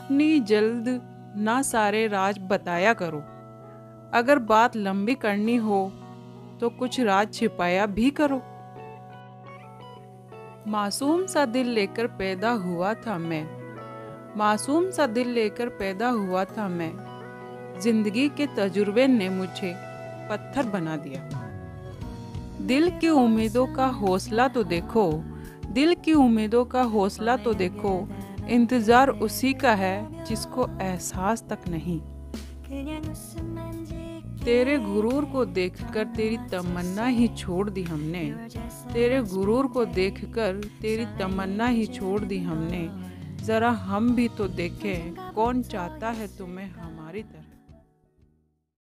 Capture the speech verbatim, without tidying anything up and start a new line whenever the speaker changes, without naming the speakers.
इतनी जल्द ना सारे राज बताया करो। अगर बात लंबी करनी हो तो कुछ राज छिपाया भी करो। मासूम सा दिल लेकर पैदा हुआ था मैं, मासूम सा दिल लेकर पैदा हुआ था मैं। जिंदगी के तजुर्बे ने मुझे पत्थर बना दिया। दिल की उम्मीदों का हौसला तो देखो, दिल की उम्मीदों का हौसला तो देखो। इंतज़ार उसी का है जिसको एहसास तक नहीं। तेरे गुरूर को देखकर तेरी तमन्ना ही छोड़ दी हमने, तेरे गुरूर को देखकर तेरी तमन्ना ही छोड़ दी हमने। ज़रा हम भी तो देखें कौन चाहता है तुम्हें हमारी तरह।